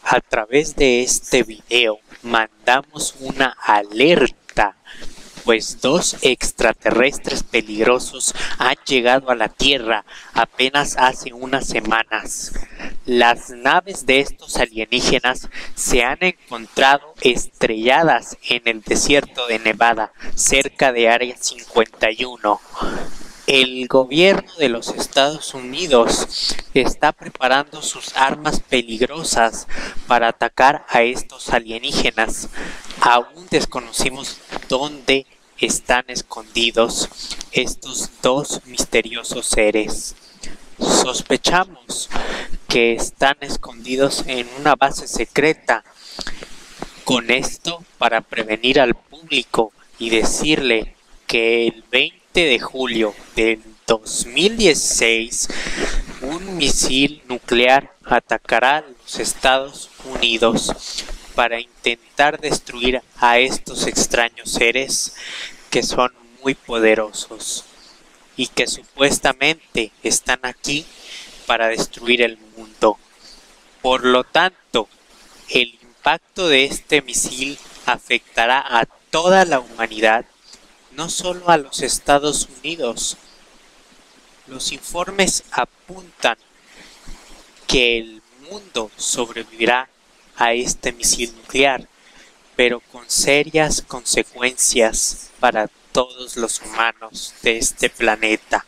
A través de este video mandamos una alerta, pues dos extraterrestres peligrosos han llegado a la Tierra apenas hace unas semanas. Las naves de estos alienígenas se han encontrado estrelladas en el desierto de Nevada, cerca de Área 51. El gobierno de los Estados Unidos está preparando sus armas peligrosas para atacar a estos alienígenas. Aún desconocemos dónde están escondidos estos dos misteriosos seres. Sospechamos que están escondidos en una base secreta. Con esto, para prevenir al público y decirle que el 20 de julio del 2016 un misil nuclear atacará a los Estados Unidos para intentar destruir a estos extraños seres que son muy poderosos y que supuestamente están aquí para destruir el mundo. Por lo tanto, el impacto de este misil afectará a toda la humanidad, no solo a los Estados Unidos. Los informes apuntan que el mundo sobrevivirá a este misil nuclear, pero con serias consecuencias para todos los humanos de este planeta.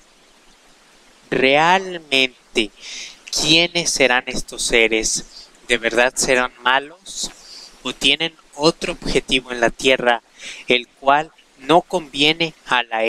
¿Realmente quiénes serán estos seres? ¿De verdad serán malos? ¿O tienen otro objetivo en la Tierra, el cual no conviene a la